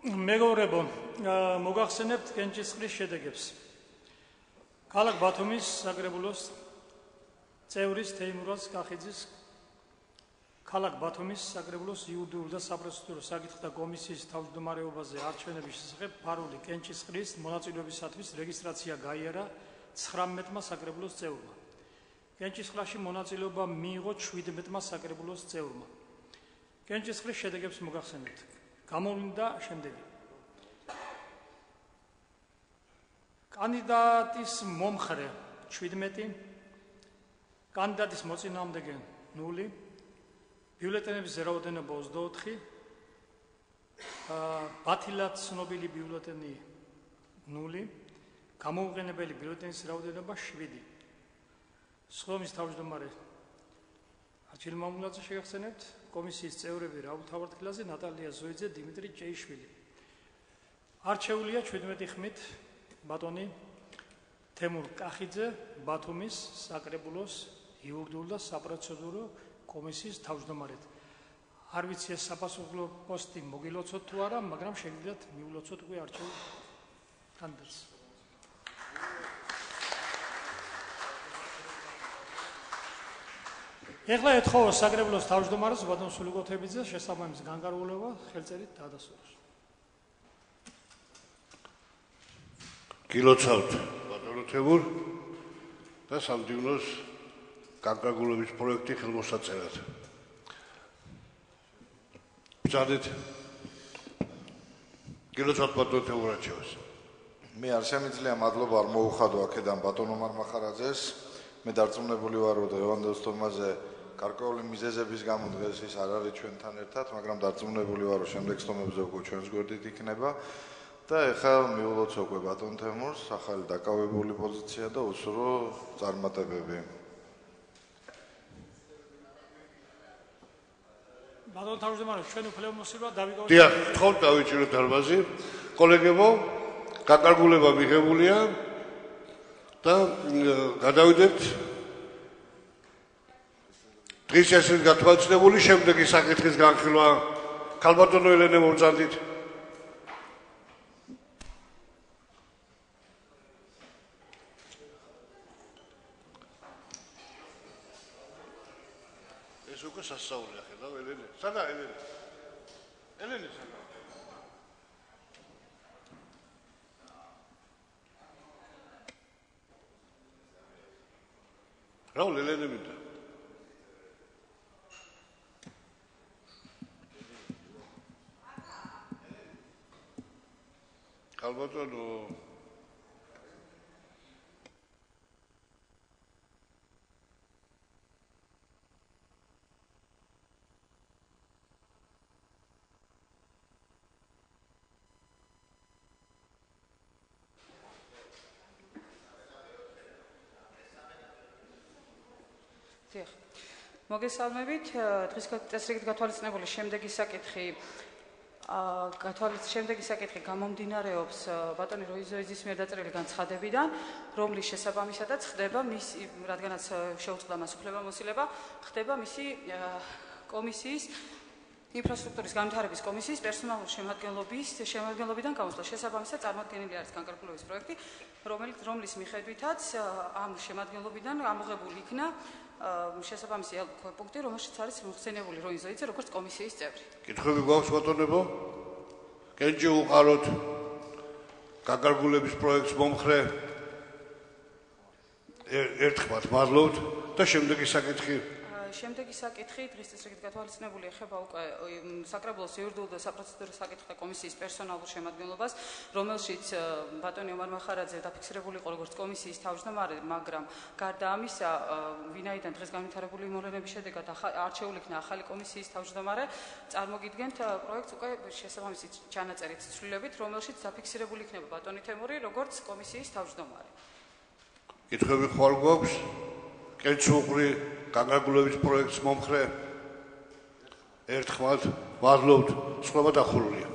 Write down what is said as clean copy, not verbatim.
მეგობრებო, მოგახსენებთ კენჭისყრის შედეგებს. ქალაქ ბათუმის საკრებულოს წევრის თეიმურაზ კახიძის ქალაქ ბათუმის საკრებულოს იურიდიულ და საპროცედურო საკითხთა კომისიის თავმჯდომარეობაზე არჩევნების შესახებ ფარული კენჭისყრის მონაწილეობისათვის რეგისტრაცია გაიარა 19-მა საკრებულოს წევრმა. კენჭისყრაში მონაწილეობა მიიღო 17-მა საკრებულოს წევრმა. კენჭისყრის შედეგებს მოგახსენებთ. გამოვლინდა შემდეგი. კანდიდატის მომხრე 17, კანდიდატის მოწინააღმდეგე 0, ბიულეტენების რაოდენობა 24, ბათილად ცნობილი ბიულეტენი 0, გამოუყენებელი ბიულეტენის რაოდენობა 7. სხდომის თავმჯდომარე არჩილ მამულაძე შეგახსენებთ, კომისიის წევრები რაულ თავარდქილაძე, ნატალია ზოიძე, დიმიტრი ჭეიშვილი. არჩეულია 17 ხმით ბატონი თემურ კახიძე ბათუმის საკრებულოს იურიდიულ და საპროცედურო კომისიის თავმჯდომარედ. არ ვიცი ეს საპასუხო პოსტი მოგილოცოთ თუ არა, მაგრამ შეგიძლიათ მიულოცოთ უკვე არჩეულ კანდიდატს. ეხლა ეთხოვა საკრებულოს თავმჯდომარეს ბატონ სულიკოთებიძეს შესაბამის განკარგულება ხელწერით დაადასტუროს. გილოცავთ ბატონო თემურ და სამდივნოს განკარგულების პროექტი ხელმოსაწერად. ბრძანეთ. გილოცავთ ბატონო თემურ არჩევას. მე არ შემიძლია მადლობა არ მოუხადო აქედან ბატონ ომარ მახარაძეს. მე დარწმუნებული ვარ, რომ ლევანდოვს თომაზე გარკვეული მიზეზების გამო დღეს ის არ არის ჩვენთან ერთად, მაგრამ დარწმუნებული ვარ, რომ შემდეგ სტომებზე უკვე ჩვენს გვერდით იქნება და ეხლა მიულოცო უკვე ბატონ თემურს ახალი დაკავებული პოზიცია და უსურო წარმატებები. ბატონ თავმჯდომარე, ჩვენ უფლებამოსილვა დავიკავოთ. დიახ, გთხოვთ დავიჭიროთ დარბაზი. კოლეგებო, განკარგულება მიღებულია და გადავიდეთ დღის ესეთ გათვალისწინებული შემდეგი საკითხის განხილვა. ქალბატონო ელენე მომწადით. ეს უკვე სასწაულია, ხედავ ელენე. სადა ელენე? ელენე სადა? რაულ ელენე მინდა? ქალბატონო მოგესალმებით, დღის წესრიგით გათვალისწინებული შემდეგი საკითხი გამომდინარეობს ბატონი როიზოიძის მიერ დაწერილი განცხადებიდან, რომლის შესაბამისადაც ხდება მისი, რადგანაც შეუწყდა მას უფლებამოსილება, ხდება მისი კომისიის ინფრასტრუქტურის განვითარების კომისიის პერსონალური შემადგენლობიდან გამოსვლა. შესაბამისად წარმოქმნილი არის განკარგულების პროექტი, რომლის მიხედვითაც ამ შემადგენლობიდან ამოღებული იქნა შესაბამისი პუნქტი, რომელშიც არის მოხსენებული როიზოიძე როგორც კომისიის წევრი. კითხვები გვაქვს ბატონებო? კენჭი უყაროთ განკარგულების პროექტს მომხრე. ერთხმად მადლობთ და შემდეგი საკითხი. შემდეგი საკითხი დღის წესრიგით გათვალისწინებული ეხება უკვე საკრებულოს იურიდიულ და საპროცედურო საკითხთა კომისიის პერსონალურ შემადგენლობას, რომელშიც ბატონი ომარ მახარაძე დაფიქსირებული იყო როგორც კომისიის თავმჯდომარე, მაგრამ გარდა ამისა, ვინაიდან დღეს განვითარებული მოვლენების შედეგად არჩეული იქნა ახალი კომისიის თავმჯდომარე, წარმოგიდგენთ პროექტს უკვე შესაბამისი ჩანაწერით ცვლილებით, რომელშიც დაფიქსირებული იქნება ბატონი თემური როგორც კომისიის თავმჯდომარე. კითხვები ხვალ გვაქვს? კენჭი უყრი განკარგულების პროექტს მომხრე. ერთხმად მადლობთ. სხვა დახურულია.